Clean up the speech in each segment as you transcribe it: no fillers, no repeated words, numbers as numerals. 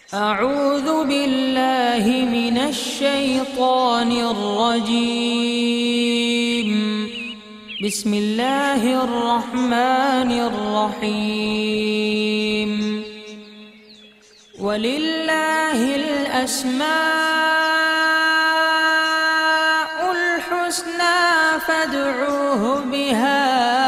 أعوذ بالله من الشيطان الرجيم. بسم الله الرحمن الرحيم. ولله الأسماء الحسنى فادعوه بها।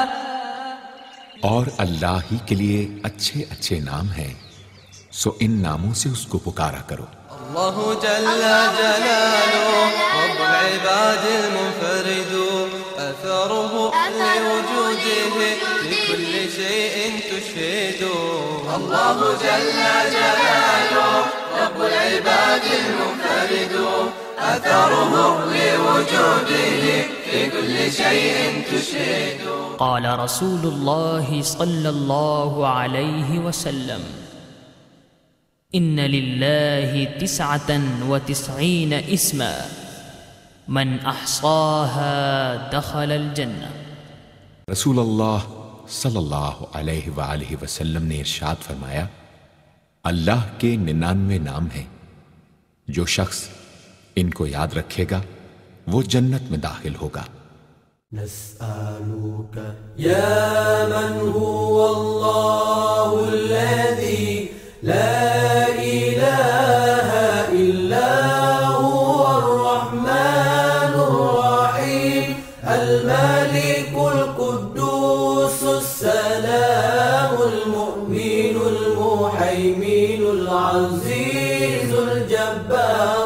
और अल्लाह ही के लिए अच्छे अच्छे नाम हैं, सो इन नामों से उसको पुकारा करो। अल्लाहु जल्ला जलालुहु रब्बुल इबादिल मुनफरिदु अथरुहु लिवुजूदिहि लिकुल्लि शैइन तुशहिदु। अल्लाहु जल्ला जलालुहु रब्बुल इबादिल मुनफरिदु अथरुहु लिवुजूदिहि लिकुल्लि शैइन तुशहिदु। قال رسول الله صلى الله عليه وسلم: إن لله 99 اسما من أحصاها دخل الجنة। रसूल अल्लाह सल्लल्लाहु अलैहि वसल्लम ने इरशाद फरमाया, अल्लाह के 99 नाम हैं, जो शख्स इनको याद रखेगा वो जन्नत में दाखिल होगा। نسألك يا من هو الله الذي لا إله إلا هو الرحمن الرحيم الملك القدوس السلام المؤمن المهيمن العزيز الجبار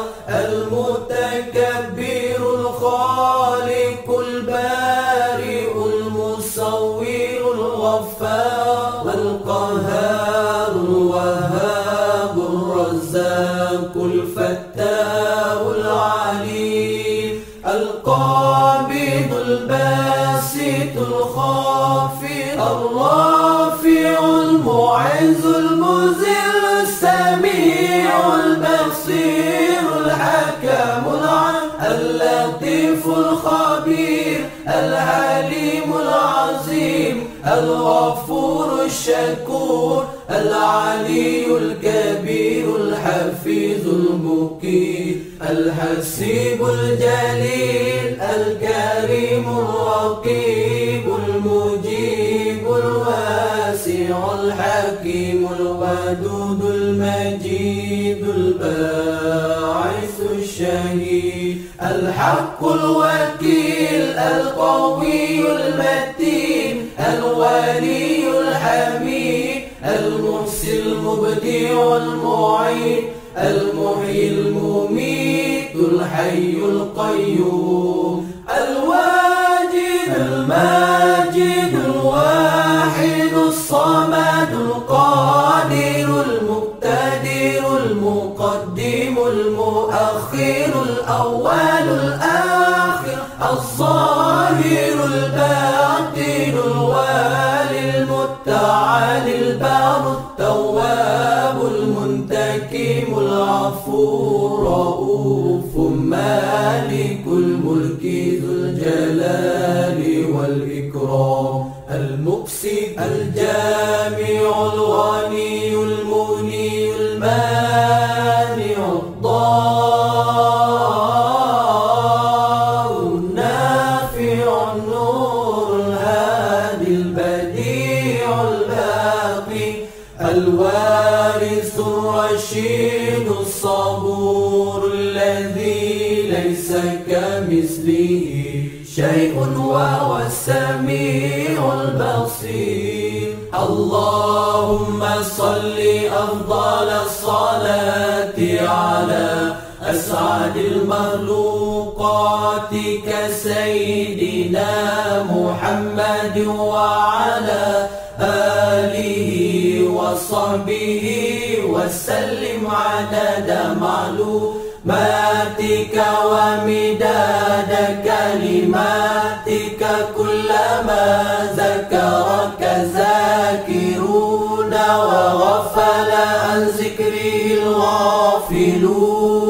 المتكبر الخالق البارئ المصور الغفار القهار الوهاب الرزاق الفتاح العليم القابض الباسط الخافض الرافع المعز المذل السميع البصير الحكم اللطيف الخبير الحليم العظيم الغفور الشكور العلي الكبير الحفيظ المقيت الحسيب الجليل الكريم الرقيب المجيب الواسع الحكيم الودود المجيد الباعث الشهيد الحق الوكيل القوي المتين الولي الحميد المحسن المبدع المعيد المحيي المميت الحي القيوم الواجد الماجد الواحد الصمد القادر المقتدر المقدم المؤخر الأول الآخر الظاهر الباطن الوالي المتعالي البار التواب المنتقم العفو الرؤوف مالك الملك ذو الجلال والإكرام المقسط الجامع الغني المغني المانع الضار النافع النور الهادي البديع الباقي الوارث الرشيد الصبور الذي ليس كمثله شيء وهو السميع البصير. اللهم صل أفضل الصلاة على أسعد المخلوقات كسيدنا محمد وعلى آله وصحبه وسلم عدد معلوماتك ومداد كلماتك كلما ذكرك ذاكرون وغفل عن ذكره الغافلون.